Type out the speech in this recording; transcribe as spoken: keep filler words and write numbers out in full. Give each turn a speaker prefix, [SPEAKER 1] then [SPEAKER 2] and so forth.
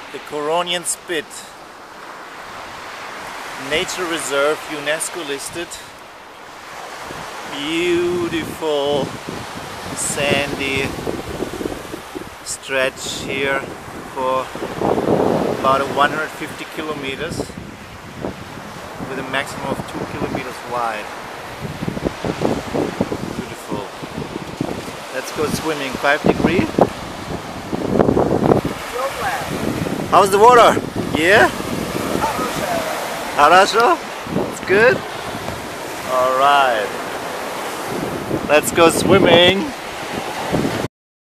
[SPEAKER 1] The Curonian Spit, nature reserve, UNESCO listed. Beautiful sandy stretch here for about one hundred fifty kilometers with a maximum of two kilometers wide. Beautiful. Let's go swimming. Five degree. How's the water? Yeah? Хорошо? It's good? Alright. Let's go swimming.